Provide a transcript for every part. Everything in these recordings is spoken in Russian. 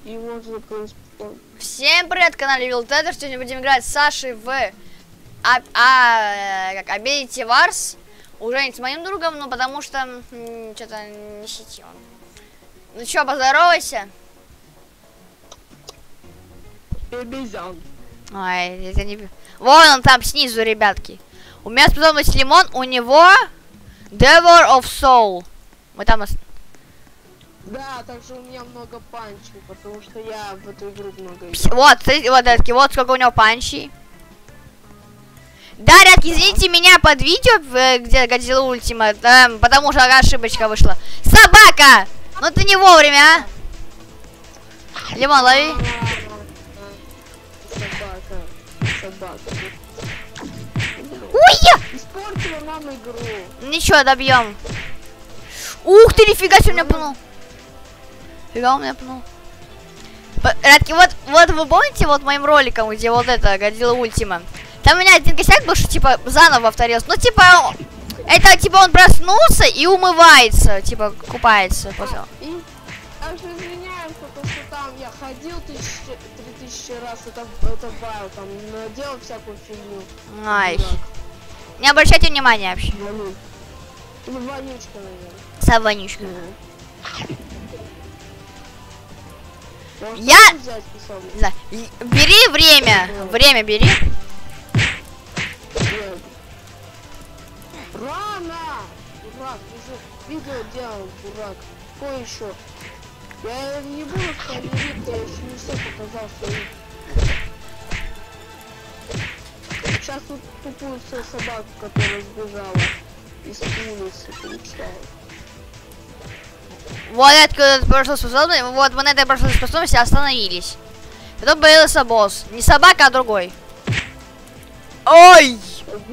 и можно, в принципе, Всем привет, канале Вилтедер. Сегодня будем играть с Сашей в Ability Wars. Уже не с моим другом, ну потому что что-то не сети он. Ну чё, поздоровайся. Бебезян. Ой, это не... Вон он там снизу, ребятки. У меня способность лимон, у него Devil of Soul. Мы там... Да, также у меня много панчей, потому что я в эту игру много играю. Вот, смотрите, вот, ребятки, вот сколько у него панчей. Да, ребятки, извините меня под видео, где Годзилла Ультима, потому что ошибочка вышла. Собака! Ну ты не вовремя, а? Лимон, лови. Собака. Ой, я! Испортила нам игру. Ничего, добьем. Ух ты, нифига себе, меня пнул. Фига он меня пнул. Ребятки, вот вы помните вот моим роликом, где вот это Годзилла Ультима? Там у меня один косяк был, что типа заново повторился. Ну типа, это типа он проснулся и умывается, типа купается после. И также извиняюсь, потому что там я ходил 3000 раз, это вайл, там делал всякую фигню. Ай. Не обращайте внимания вообще. Ну, вонючка, наверное. Сам вонючка. Может, Я... взять способность? Да. Бери время. Время бери. Нет. Рано! Дурак, ты же видео делал, дурак. Что еще? Я не буду спойлерить, я еще не все показал свои. Сейчас тут тупую собаку, которая сбежала из улицы, получала. Вот это прошлой способности. Вот мы на этой прошлой способности остановились. Потом появился босс. Не собака, а другой. Ой!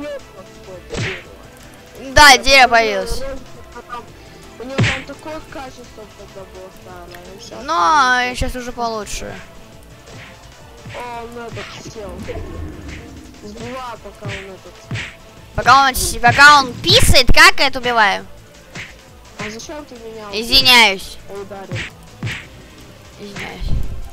Да, дерево появилось. У него там такое качество тогда было старое. Но сейчас уже получше. О, он этот сел. Сбила, пока он этот. Пока он писает, как это убиваю? А зачем ты меня Извиняюсь. ударил? Извиняюсь.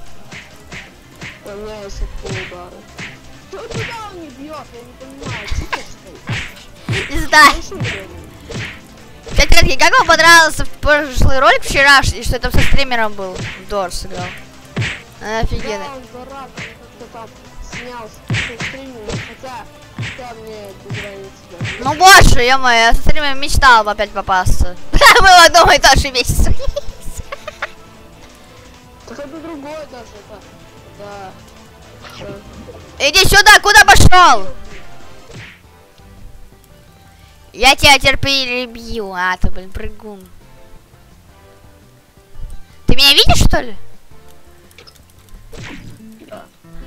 У меня есть удары. Куда он не бьет? Я не понимаю. Тихо стоит. Не знаю. Кстати, как вам понравился прошлый ролик вчерашний, что это со стримером был? Дорс играл. Офигенно. Да, он дурак, он как-то там снял со стримера, хотя мне без разницы. Ну больше, ё-моё, я со стримером мечтал опять попасться. Мы в одном и том же месяце. Так это другое даже, это... Да. Иди сюда, куда пошел? Я тебя терпеливо бью. А, ты, блин, прыгун. Ты меня видишь, что ли? Да.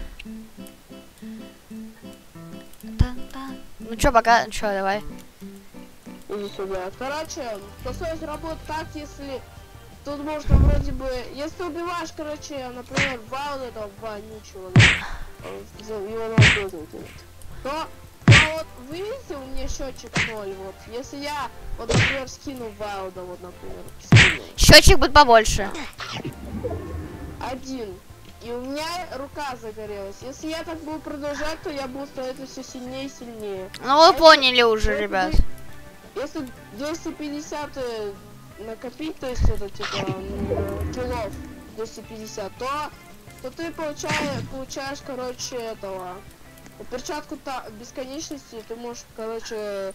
Ну чё, пока, чё, давай. Иди сюда. Короче, способность работает так, если... Тут можно вроде бы... Если убиваешь, короче, например, вайл этого вонючего, его надо вызвать. Но вот вы видите, у меня счетчик 0, вот. Если я, вот, например, скину вайлда, вот, например, скину. Счетчик будет побольше. 1. И у меня рука загорелась. Если я так буду продолжать, то я буду становиться все сильнее и сильнее. Ну вы поняли уже, ребят. Если 250 накопить, то есть это типа килов 250, то ты получаешь, короче, этого перчатку бесконечности, ты можешь, короче,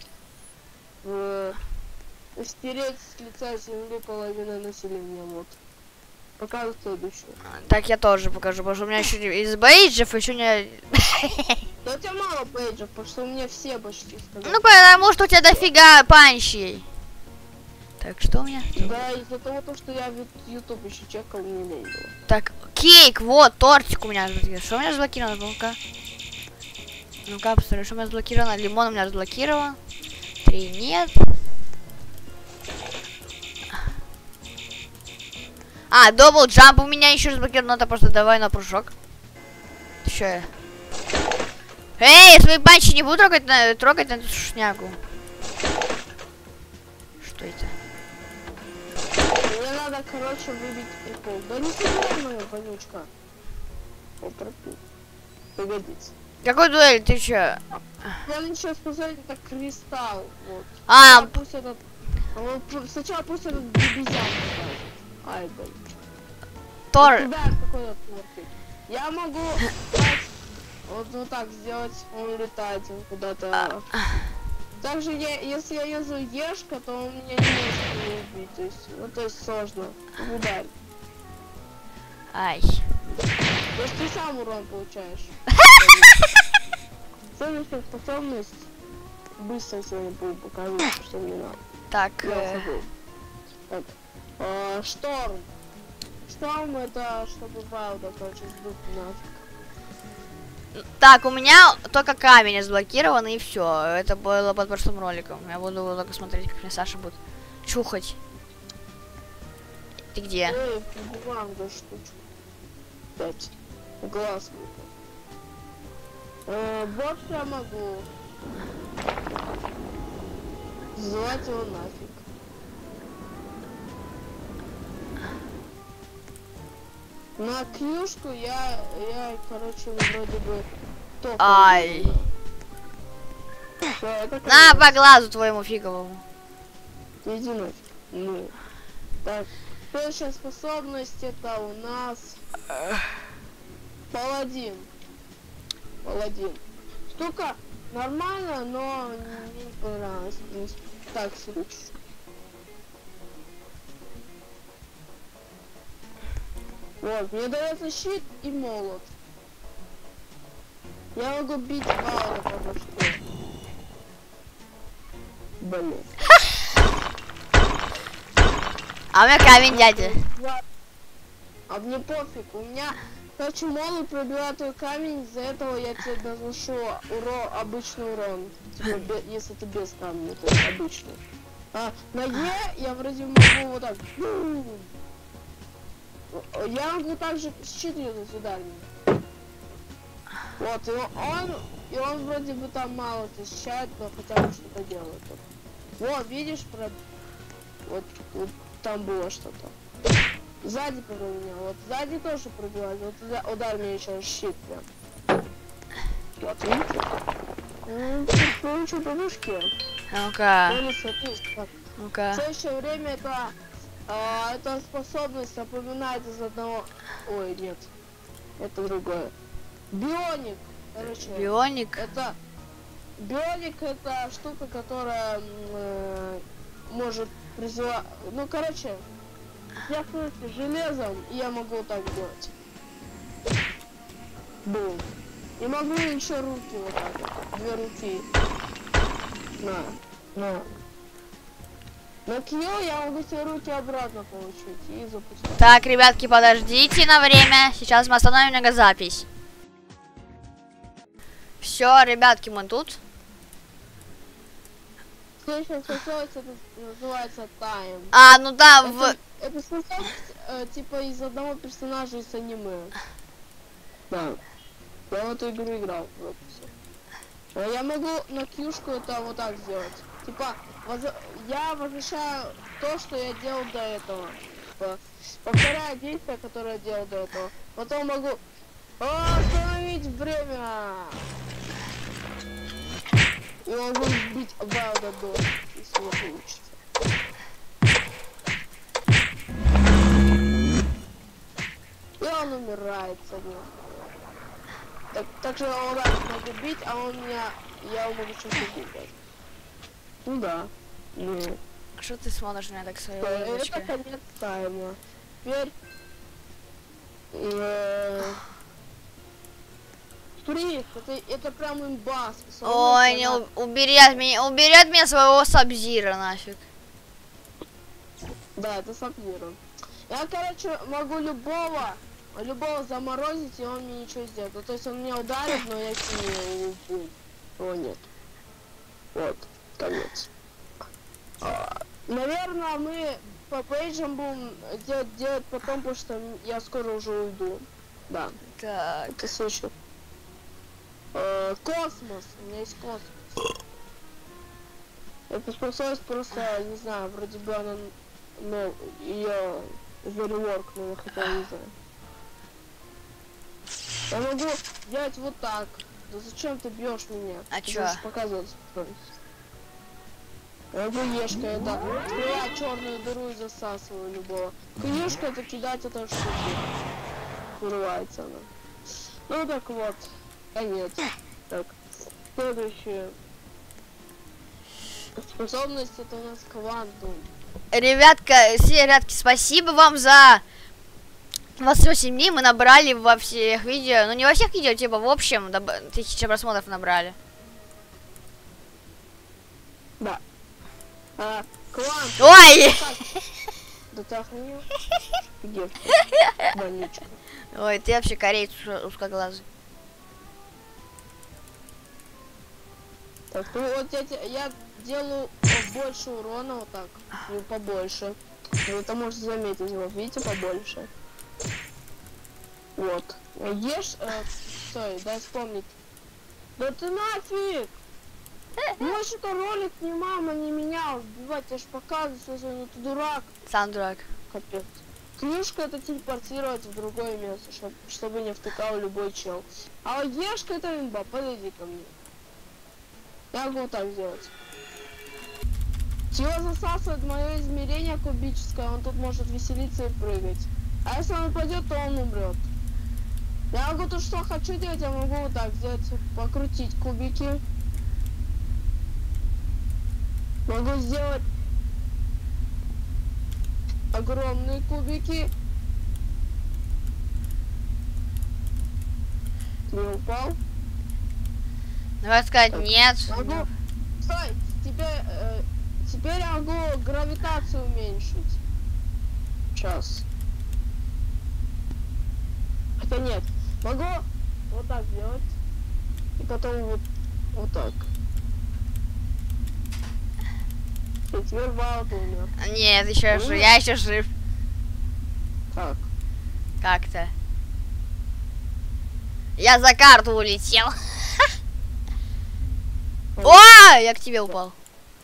стереть с лица земли половину населения, вот. Покажу следующую. Так я тоже покажу, потому что у меня еще из бейджев еще не... Да у тебя мало бейджев, потому что у меня все почти сказали. Ну потому что у тебя дофига панчей. Так, что у меня? Да, из-за того, что я в YouTube еще чекал, не было. Так, кейк, вот, тортик у меня. Что у меня заблокировано? Ну-ка. Ну-ка, посмотрим, что у меня заблокировано. Лимон у меня заблокирован. 3 нет. А, дабл джамп у меня еще заблокирован. Надо просто давай на прыжок. Что я? Эй, свои панчи не буду трогать на эту шнягу. Что это? Мне надо, короче, выбить прикол. Да не собирай мою вонючку. штучка. Вот, пригодится. Какой дуэль, ты чё? Я сейчас сказать, это кристалл. Вот. А, Пусть этот. Сначала пусть этот бибизян скажет. Ай, блин. Тор. Да, какой-то тортик. Я могу вот так сделать, он летает куда-то. Также если я езжу ешка, то он меня не может не убить. То есть, ну то есть сложно. Ударь. Ай. То есть ты сам урон получаешь. Следующая способность. Быстро сегодня буду показывать, что мне надо. Так. Я забыл. Так. Шторм. Шторм это чтобы Вайлда, короче, сдуть нафиг. Так, у меня только камень заблокирован и все. Это было под прошлым роликом. Я буду только смотреть, как мне Саша будет чухать. Ты где? Ой, убиваем эту штучку. 5. Глаз выпал. Вот я могу. Звать его нафиг. На книжку я, короче, вроде бы только. Ай. На по глазу твоему фиговому. Иди нафиг. Ну. Так. Следующая способность это у нас паладин. Паладин. Штука нормально, но мне не понравилось. Так себе. Вот, мне дается щит и молот. Я могу бить Вайлда по башке. Блин. А у меня камень, дядя. А мне пофиг, у меня, короче, молот пробивает твой камень, из-за этого я тебе наношу обычный урон. Типа, если ты без камня, то есть обычный. А на Е я вроде могу вот так. Я могу также щит юзать ударами. Вот, и он вроде бы там мало защищает, но хотя бы что-то делает. Вот, видишь, вот там было что-то. Сзади меня, вот сзади тоже пробивать, вот удар мне еще щит прям. Вот, видите? Ну, что по башке? Ну-ка. Ну-ка. В следующее время это способность напоминает из одного... Ой, нет. Это другое. Бионик. Короче. Бионик? Это... Бионик это штука, которая может призывать... Ну, короче, я становлюсь железом, и я могу так делать. Бум. И могу еще руки вот так вот. 2 руки. На. На Q я могу все руки обратно получить и запустить. Так, ребятки, подождите на время. Сейчас мы остановим немного запись. Все, ребятки, мы тут. Следующая способность это называется Time. А, ну да, это способность типа из одного персонажа из аниме. Да. Я в эту игру играл. Я могу на Q-шку это вот так сделать. Типа, я возвращаю то, что я делал до этого. Типа, повторяю действия, которые я делал до этого. Потом могу остановить время. И могу сбить Вайлда до, если не получится. И он умирает с одним. Так что он раз могу бить, а он меня... Я могу что-то убить. Ну да. Ну. Что ты смотришь на меня так своей Это улыбочкой? конец тайма. Теперь... Приз, это прям имба. Ой, не убери от меня своего Сабзира нафиг. Да, это Сабзира. Я, короче, могу любого заморозить, и он мне ничего сделает. Ну, то есть он меня ударит, но я с ним не убью. О, нет. Вот, конец. Наверное, мы по пейджам будем делать потом, потому что я скоро уже уйду. Да. Так. Это слышу. Космос. У меня есть космос. Это способность просто, не знаю, вроде бы она, ну, ее зареворк, но я хотел не знаю. Я могу делать вот так. Да зачем ты бьешь меня? А Ты чё? должен показывать. Я могу ешка это. Я черную дыру и засасываю любого. Ешка это кидать это штуки. Вырывается она. Ну так вот. Конец. Так. Следующее. Способность это у нас квантум. Ребятки, спасибо вам за 28 дней. Мы набрали во всех видео. Ну не во всех видео, типа в общем 1000 просмотров набрали. Да. Квантум. Ой! Да ты охренел? Где ты? Больничка. Ой, ты вообще кореец узкоглазый. Так, ну вот я делаю больше урона вот так, ну побольше. Вы это можете заметить, вот видите, побольше. Вот. Ешь, стой, дай вспомнить. Да ты нафиг! Может это ролик не мама, не меня убивать, я ж показываю, ну ты дурак. Сам дурак. Капец. Книжка это телепортировать в другое место, чтобы не втыкал любой чел. А ешка это имба, подойди ко мне. Я могу так сделать. Тело засасывает мое измерение кубическое, он тут может веселиться и прыгать. А если он упадет, то он умрет. Я могу то, что хочу делать, я могу вот так сделать, покрутить кубики. Могу сделать огромные кубики. Не упал? Давай сказать нет. Могу... Стой, теперь я могу гравитацию уменьшить. Сейчас. Хотя нет. Могу вот так сделать. И потом вот так. И теперь Валд умер. Нет, еще жив. Я еще жив. Так. Как-то. Я за карту улетел. О, я к тебе упал.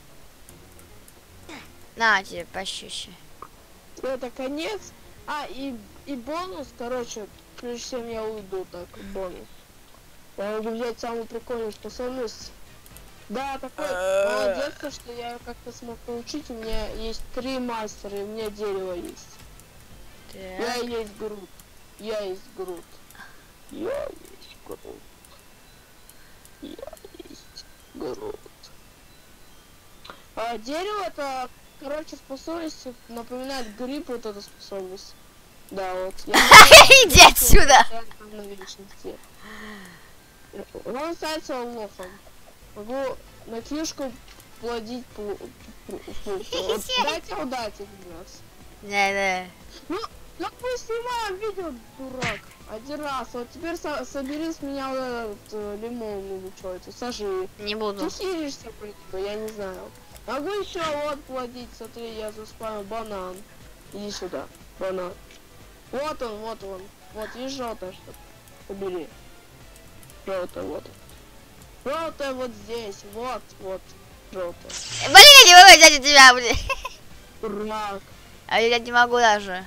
На тебе, пощущи. Это конец. И бонус, короче, прежде чем я уйду, так, бонус. Я могу взять самую прикольную способность. Да, такой молодец, что я ее как-то смог получить. У меня есть 3 мастера, и у меня дерево есть. Я есть Грут. Я есть Грут. Я есть Грут. Я есть Грут. Дерево это, короче, способность напоминает гриб, вот эта способность. Да, вот. Иди отсюда! Он становится лохом. Могу на книжку плодить дайте удачи, ребят. Не. Ну мы снимаем видео, дурак. Один раз. Вот теперь собери с меня вот этот лимон или что это, сажи. Не буду. Ты хилишься, я не знаю. Могу еще вот плодить, смотри, я заспамил банан. Иди сюда, банан. Вот он. Вот, видишь, желтое что-то. Убери. Желтое, вот. Желтое вот здесь, вот. Желтое. Блин, я не могу взять у тебя, блин. Дурак. А я не могу даже.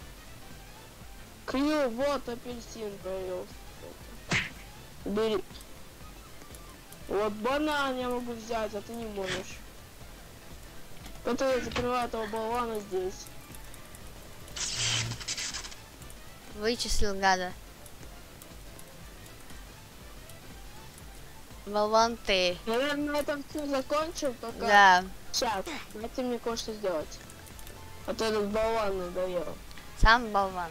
Крю, вот апельсин появился. Бери. Вот банан я могу взять, а ты не можешь. Потом я закрываю этого болвана здесь. Вычислил, гада. Болван ты. Наверное, на этом все закончим, только... Да. Сейчас, дайте мне кое-что сделать. А то этот болван надоел. Сам болван.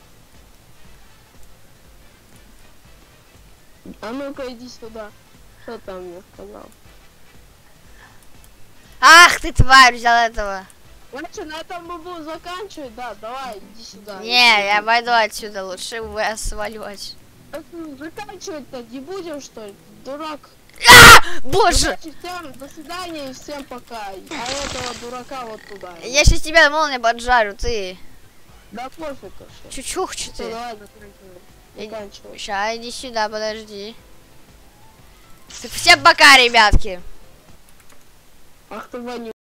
А ну-ка иди сюда. Что там мне сказал? Ах ты, тварь, взял этого. Короче, на этом мы будем заканчивать. Да, давай, иди сюда. Не, я пойду отсюда, лучше я свалю отсюда. Заканчивать-то не будем, что ли? Дурак. Боже! Короче, всем до свидания и всем пока. А этого дурака вот туда. Я сейчас тебя молния поджарю, ты. Да пофиг вообще. Чучух-чу Всё, ты. давай заканчивай. Ща, иди сюда, подожди. Всем пока, ребятки. Ах ты вонючий.